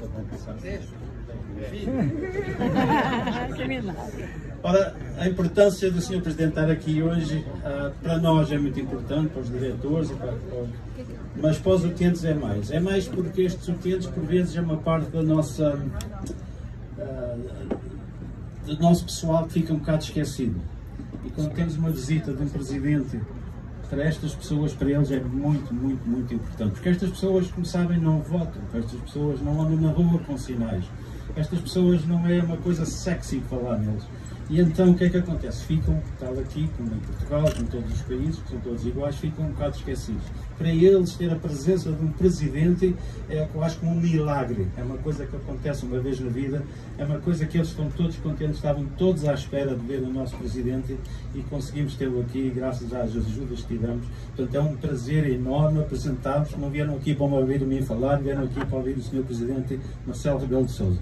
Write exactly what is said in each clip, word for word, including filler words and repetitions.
Ora, a importância do senhor Presidente estar aqui hoje, uh, para nós é muito importante, para os diretores, e para, para, mas para os utentes é mais. É mais porque estes utentes, por vezes, é uma parte da nossa, uh, do nosso pessoal que fica um bocado esquecido. E quando temos uma visita de um Presidente, para estas pessoas, para eles é muito, muito, muito importante. Porque estas pessoas, como sabem, não votam, estas pessoas não andam na rua com sinais. Estas pessoas não é uma coisa sexy falar neles. E então o que é que acontece? Ficam, tal aqui, como em Portugal, como em todos os países, que são todos iguais, ficam um bocado esquecidos. Para eles, ter a presença de um Presidente é, eu acho, como um milagre. É uma coisa que acontece uma vez na vida, é uma coisa que eles estão todos contentes, estavam todos à espera de ver o nosso Presidente e conseguimos tê-lo aqui, graças às ajudas que tivemos. Portanto, é um prazer enorme apresentar-vos. Não vieram aqui para me ouvir a mim falar, vieram aqui para ouvir o senhor Presidente Marcelo Rebelo de Sousa.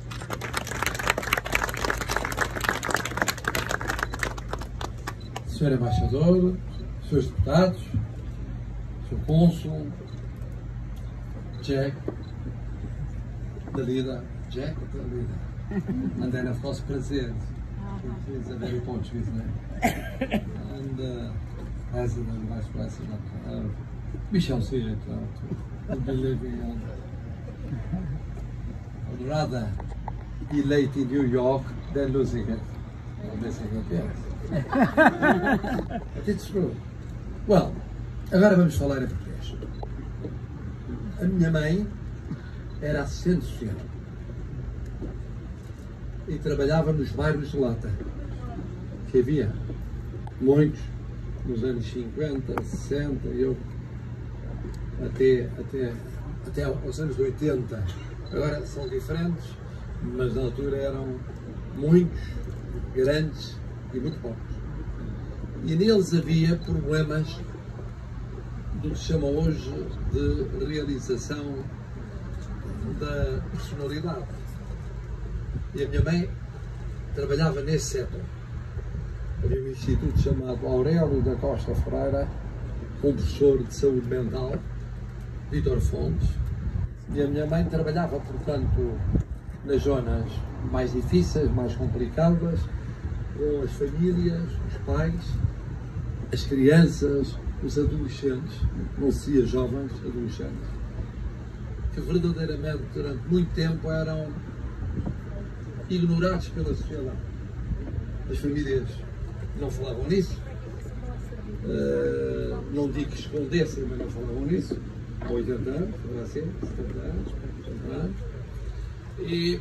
senhor Embaixador, senhores Deputados, senhor Cônsul, Jack, Dalida, Jack or Dalida? And then of course President, he's a very Portuguese name, and uh, President, Vice President, uh, we shall see it, uh, to, to be living on. I'd rather be late in New York than losing it, or missing it, yes. But it's true. Well, agora vamos falar em português. A minha mãe era assistente social e trabalhava nos bairros de lata, que havia muitos nos anos cinquenta, sessenta, eu até, até, até aos anos oitenta. Agora são diferentes, mas na altura eram muitos, grandes e muito poucos. E neles havia problemas do que se chama hoje de realização da personalidade. E a minha mãe trabalhava nesse setor. Havia um instituto chamado Aurélio da Costa Freira, com um professor de saúde mental, Vítor Fontes, e a minha mãe trabalhava, portanto, nas zonas mais difíceis, mais complicadas, com as famílias, os pais, as crianças, os adolescentes, não se dizia jovens, adolescentes, que verdadeiramente durante muito tempo eram ignorados pela sociedade. As famílias não falavam nisso, uh, não digo que escondessem, mas não falavam nisso, há oitenta anos, agora sim, setenta anos, oitenta anos, e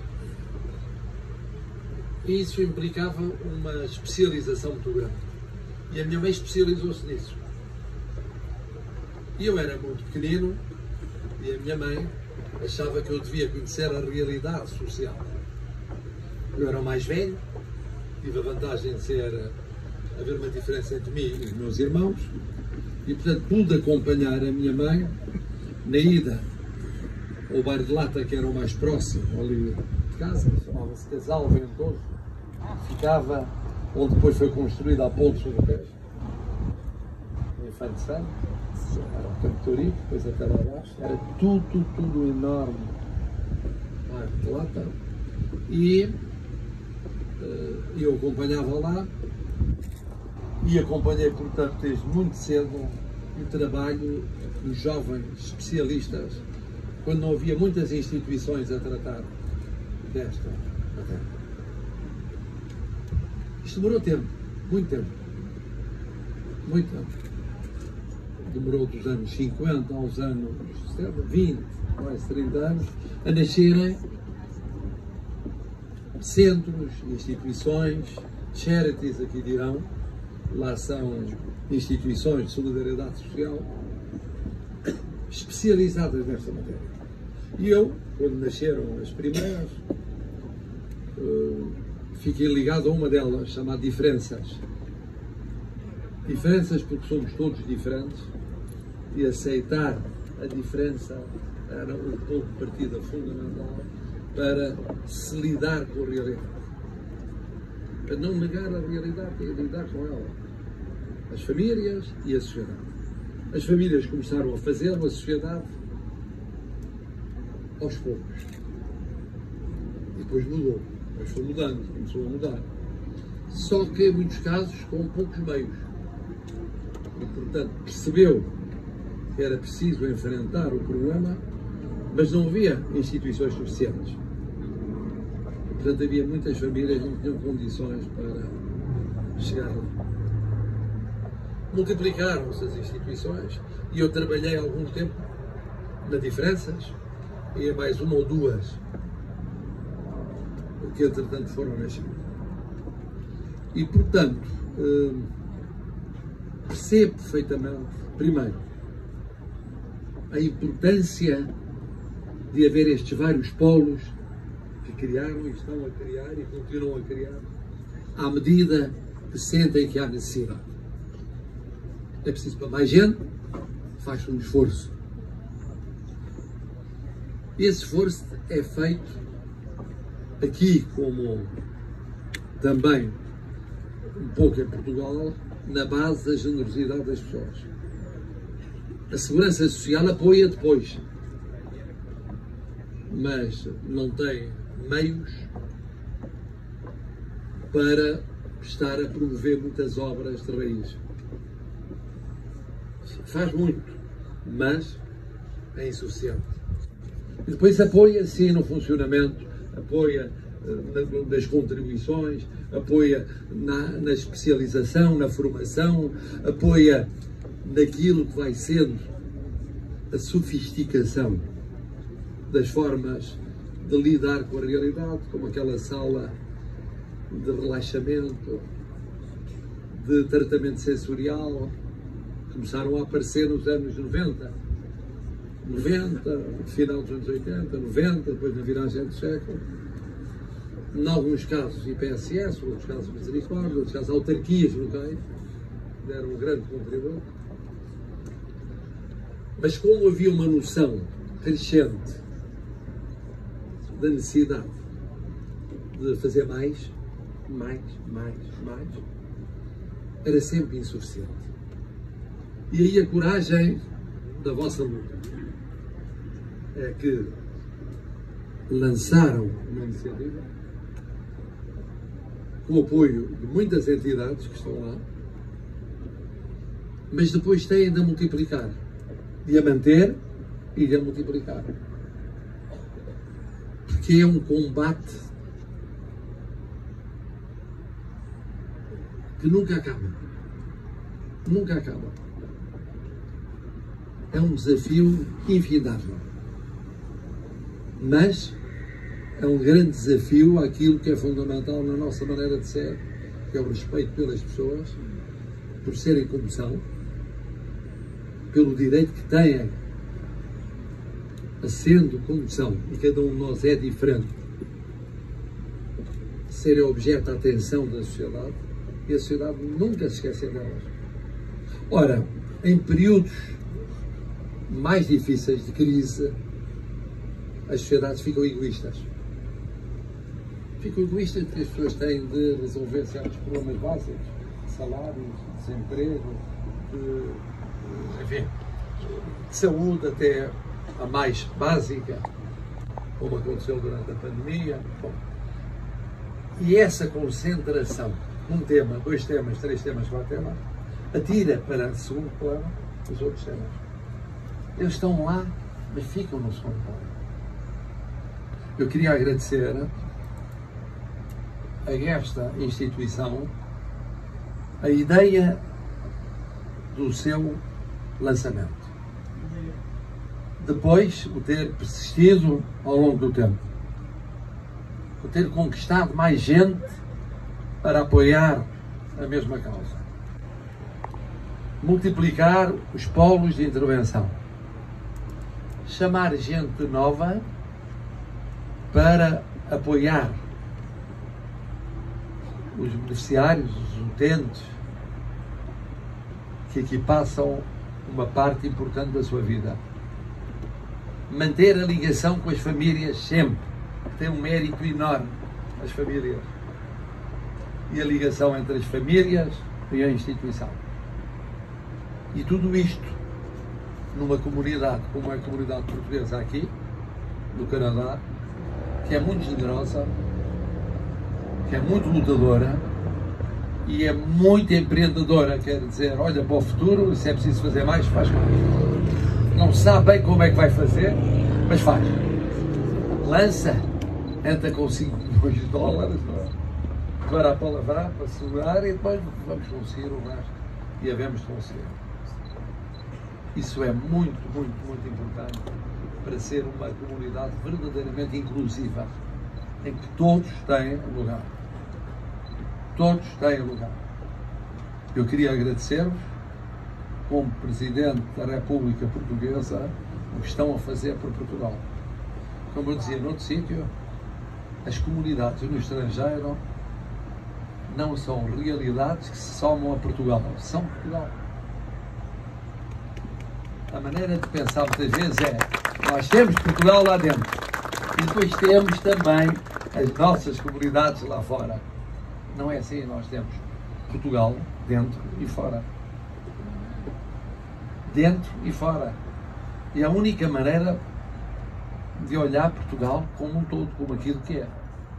isso implicava uma especialização muito grande. E a minha mãe especializou-se nisso. E eu era muito pequenino e a minha mãe achava que eu devia conhecer a realidade social. Eu era o mais velho, tive a vantagem de ser, haver uma diferença entre mim e os meus irmãos, e portanto pude acompanhar a minha mãe na ida ao bairro de lata, que era o mais próximo ali de casa, chamava-se Casal Ventoso, ficava onde depois foi construída a Ponte do Pés, em Infante Santo, era o Campo Torico, depois até lá abaixo, era tudo, tudo, tudo enorme, bairro de lata, e uh, eu acompanhava lá, e acompanhei, portanto, desde muito cedo o trabalho dos jovens especialistas, quando não havia muitas instituições a tratar desta matéria. Isto demorou tempo, muito tempo, muito tempo. Demorou dos anos cinquenta aos anos vinte, quase trinta anos, a nascerem centros, instituições, charities, aqui dirão, lá são instituições de solidariedade social, especializadas nesta matéria. E eu, quando nasceram as primeiras, fiquei ligado a uma delas, chamada Diferenças. Diferenças porque somos todos diferentes e aceitar a diferença era o ponto de partida fundamental para se lidar com a realidade. Para não negar a realidade e lidar com ela. As famílias e a sociedade. As famílias começaram a fazê-lo, a sociedade, aos poucos. depois mudou, depois foi mudando, começou a mudar. Só que em muitos casos com poucos meios. E, portanto, percebeu que era preciso enfrentar o problema, mas não havia instituições suficientes. E, portanto, havia muitas famílias que não tinham condições para chegar lá. Multiplicaram-se as instituições e eu trabalhei algum tempo na Diferenças e a mais uma ou duas que, entretanto, foram nascendo. E, portanto, eh, percebo perfeitamente, primeiro, a importância de haver estes vários polos que criaram e estão a criar e continuam a criar, à medida que sentem que há necessidade. É preciso para mais gente, faz um esforço. E esse esforço é feito aqui, como também um pouco em Portugal, na base da generosidade das pessoas. A Segurança Social apoia depois, mas não tem meios para estar a promover muitas obras de raiz. Faz muito, mas é insuficiente. E depois apoia, sim, no funcionamento, apoia nas contribuições, apoia na, na especialização, na formação, apoia naquilo que vai sendo a sofisticação das formas de lidar com a realidade, como aquela sala de relaxamento, de tratamento sensorial, começaram a aparecer nos anos noventa, noventa, final dos anos oitenta, noventa, depois na viragem do século. Em alguns casos I P S S, outros casos Misericórdia, outros casos autarquias locais, deram um grande contributo. Mas como havia uma noção crescente da necessidade de fazer mais, mais, mais, mais, era sempre insuficiente. E aí a coragem da vossa luta é que lançaram uma iniciativa com o apoio de muitas entidades que estão lá, mas depois têm de a multiplicar, de a manter e de a multiplicar. Porque é um combate que nunca acaba. Nunca acaba. É um desafio infindável. Mas é um grande desafio àquilo que é fundamental na nossa maneira de ser, que é o respeito pelas pessoas, por serem como são, pelo direito que têm a sendo como são, e cada um de nós é diferente, serem objeto da atenção da sociedade, e a sociedade nunca se esquece delas. Ora, em períodos mais difíceis de crise, as sociedades ficam egoístas. Ficam egoístas porque as pessoas têm de resolver certos problemas básicos, de salários, de desemprego, de, enfim, de saúde até a mais básica, como aconteceu durante a pandemia. Bom, e essa concentração, um tema, dois temas, três temas, quatro temas, atira para segundo plano os outros temas. Eles estão lá, mas ficam no segundo plano. Eu queria agradecer a esta instituição a ideia do seu lançamento. Depois, o ter persistido ao longo do tempo. O ter conquistado mais gente para apoiar a mesma causa. Multiplicar os polos de intervenção. Chamar gente nova para apoiar os beneficiários, os utentes, que aqui passam uma parte importante da sua vida. Manter a ligação com as famílias sempre, que tem um mérito enorme, as famílias. E a ligação entre as famílias e a instituição. E tudo isto numa comunidade como é a comunidade portuguesa aqui, no Canadá, que é muito generosa, que é muito lutadora e é muito empreendedora, quer dizer, olha para o futuro, se é preciso fazer mais, faz mais. Não sabe bem como é que vai fazer, mas faz. Lança, entra com cinco milhões de dólares para apalavrar, para segurar e depois vamos conseguir o resto. E havemos de conseguir. Isso é muito, muito, muito importante para ser uma comunidade verdadeiramente inclusiva, em que todos têm lugar. Todos têm lugar. Eu queria agradecer-vos, como Presidente da República Portuguesa, o que estão a fazer por Portugal. Como eu dizia noutro sítio, as comunidades no estrangeiro não são realidades que se somam a Portugal, são Portugal. A maneira de pensar muitas vezes é, nós temos Portugal lá dentro e depois temos também as nossas comunidades lá fora. Não é assim, nós temos Portugal dentro e fora. Dentro e fora. E a única maneira de olhar Portugal como um todo, como aquilo que é.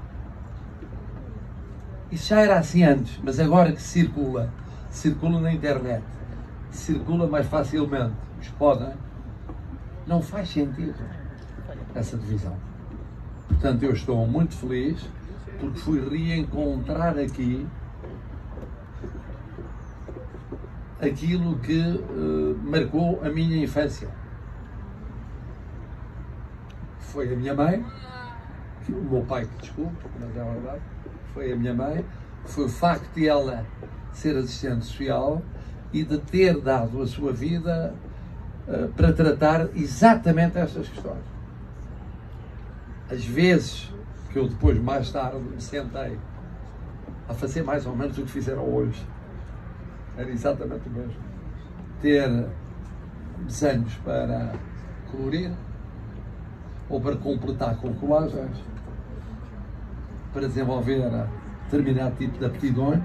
Isso já era assim antes, mas agora que circula, circula na internet, circula mais facilmente, os podem, não faz sentido essa divisão. Portanto, eu estou muito feliz porque fui reencontrar aqui aquilo que uh, marcou a minha infância. Foi a minha mãe, que, o meu pai, que desculpe, mas é verdade, foi a minha mãe, foi o facto de ela ser assistente social e de ter dado a sua vida uh, para tratar exatamente estas questões. As vezes que eu depois, mais tarde, me sentei a fazer mais ou menos o que fizeram hoje, era exatamente o mesmo. Ter desenhos para colorir, ou para completar com colagens, para desenvolver determinado tipo de aptidões,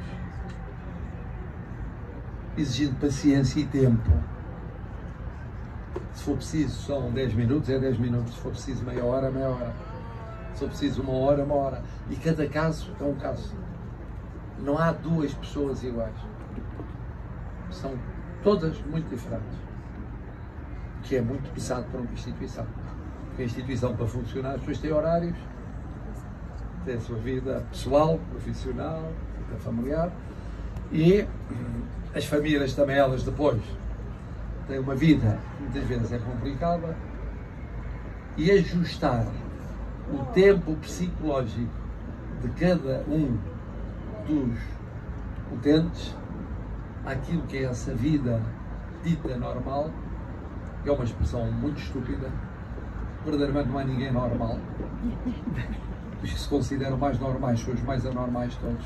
exigindo paciência e tempo. Se for preciso, são dez minutos, é dez minutos. Se for preciso meia hora, meia hora. Se for preciso uma hora, uma hora. E cada caso é um caso. Não há duas pessoas iguais. São todas muito diferentes. O que é muito pesado para uma instituição. Porque a instituição, para funcionar, as pessoas têm horários, têm a sua vida pessoal, profissional, familiar, e as famílias também, elas depois têm uma vida que muitas vezes é complicada, e ajustar o tempo psicológico de cada um dos utentes àquilo que é essa vida dita normal, é uma expressão muito estúpida. Verdadeiramente não há ninguém normal. Os que se consideram mais normais são os mais anormais todos.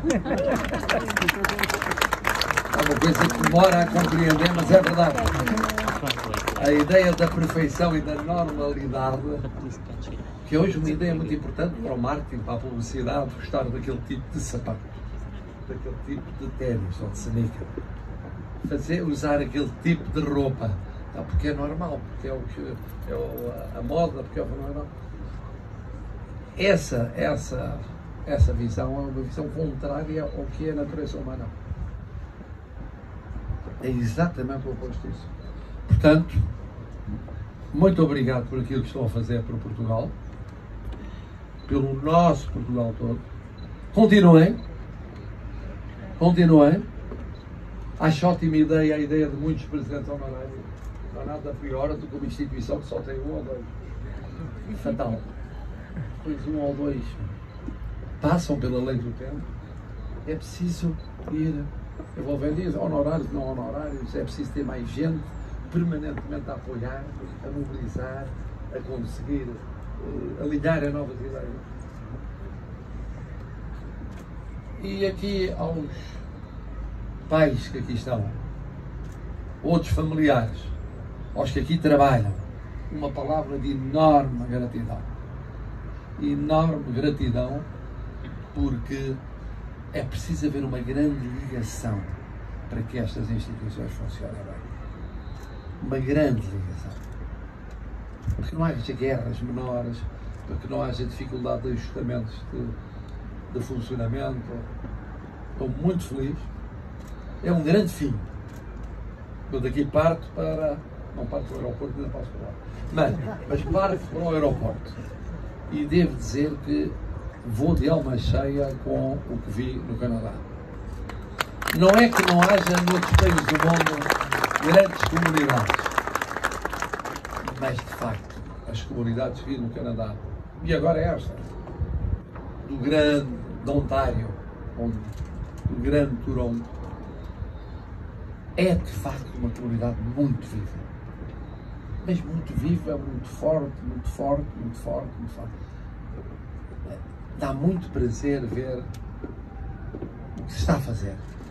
É uma coisa que demora a compreender, mas é verdade. A ideia da perfeição e da normalidade, que hoje é uma ideia muito importante para o marketing, para a publicidade, gostar daquele tipo de sapato, daquele tipo de ténis ou de sneaker. Fazer, usar aquele tipo de roupa. Não, porque é normal, porque é, o que, é o, a moda, porque é o normal. Essa, essa, essa visão é uma visão contrária ao que é a natureza humana. É exatamente o oposto disso. Portanto, muito obrigado por aquilo que estão a fazer por Portugal, pelo nosso Portugal todo. Continuem, continuem. Acho ótima ideia a ideia de muitos presidentes honorários. Não há nada pior do que uma instituição que só tem um ou dois. Fatal. Pois um ou dois passam pela lei do tempo. É preciso ir envolvendo isso, honorários, não honorários. É preciso ter mais gente permanentemente a apoiar, a mobilizar, a conseguir uh, alinhar a novas ideias. E aqui aos pais que aqui estão, outros familiares, aos que aqui trabalham, uma palavra de enorme gratidão. Enorme gratidão, porque é preciso haver uma grande ligação para que estas instituições funcionem bem. Uma grande ligação. Porque não haja guerras menores, para que não haja dificuldade de ajustamentos de, de funcionamento. Estou muito feliz. É um grande fim. Eu daqui parto para... Não parto para o aeroporto, ainda passo para lá. Mas, mas parto para o aeroporto. E devo dizer que vou de alma cheia com o que vi no Canadá. Não é que não haja noutros países do mundo grandes comunidades, mas de facto as comunidades que vi no Canadá, e agora é esta, do grande de Ontário, onde, do grande Toronto, é de facto uma comunidade muito viva. Mas muito viva, muito forte, muito forte, muito forte, muito forte. Dá muito prazer ver o que se está a fazer.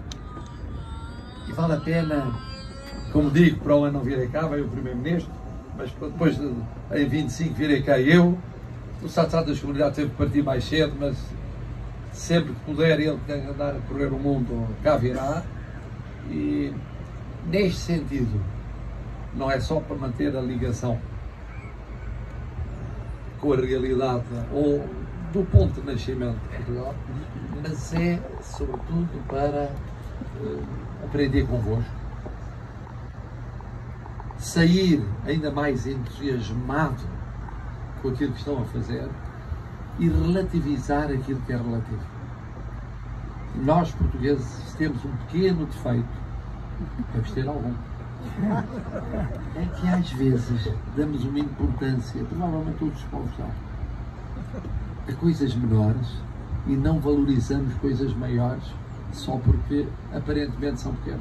E vale a pena, como digo, para o ano não virei cá, veio o Primeiro-Ministro, mas depois de, em vinte e cinco virei cá eu. O Secretário das Comunidades teve que partir mais cedo, mas sempre que puder ele tem que andar a correr o mundo, cá virá. E neste sentido, não é só para manter a ligação com a realidade ou do ponto de nascimento de Portugal, mas é sobretudo para uh, aprender convosco, sair ainda mais entusiasmado com aquilo que estão a fazer e relativizar aquilo que é relativo. Nós, portugueses, temos um pequeno defeito, deve ter algum, é que às vezes damos uma importância, provavelmente todos os povos dão, a coisas menores e não valorizamos coisas maiores só porque aparentemente são pequenas.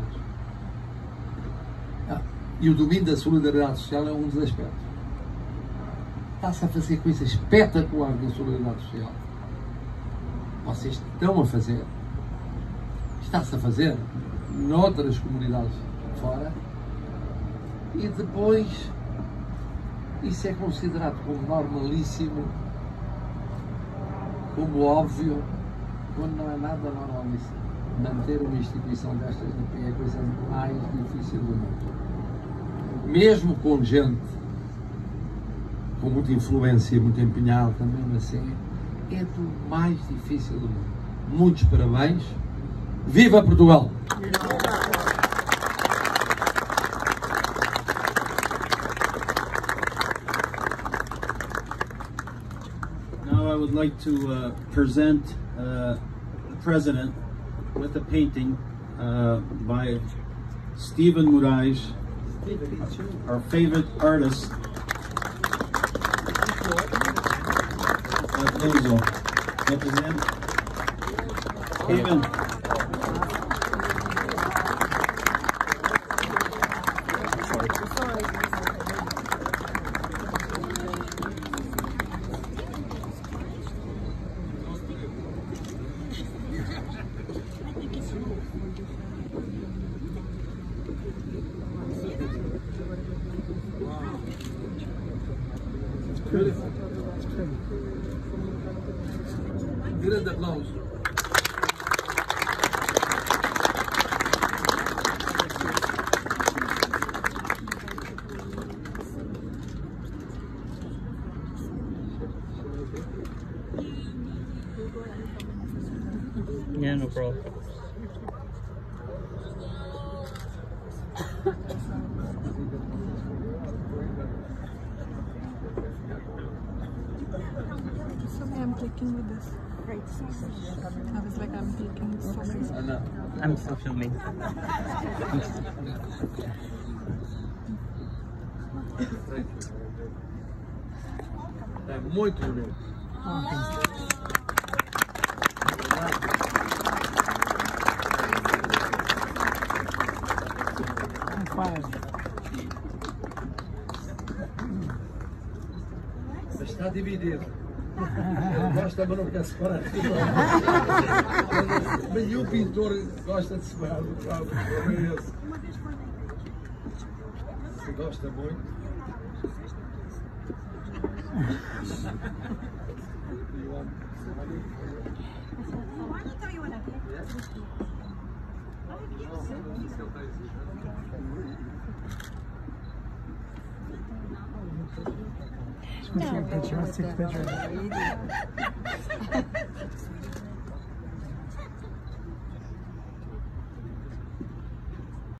Ah, e o domínio da solidariedade social é um dos aspectos. Está-se a fazer coisas espetaculares na solidariedade social. Vocês estão a fazer, está-se a fazer noutras comunidades fora, e depois isso é considerado como normalíssimo, como óbvio, quando não é nada normalíssimo. Manter uma instituição destas no P é a coisa mais difícil do mundo. Mesmo com gente com muita influência e muito empenhado também assim, é do mais difícil do mundo. Muitos parabéns. Viva Portugal! Now I would like to uh, present uh, the President with a painting uh, by Stephen Moraes, our favorite artist. Aplauso. Represent. Stephen. Grande aplauso. Yeah, no problem. Sorry, I'm clicking with this. Right. I was like, I'm clicking. Sorry. Ah, não. I'm still filming. É muito bonito. Mas está dividido. Ele gosta, mas não quer separar. Mas e o pintor gosta de separar do quadro? É esse. Você gosta muito? No, picture, six picture.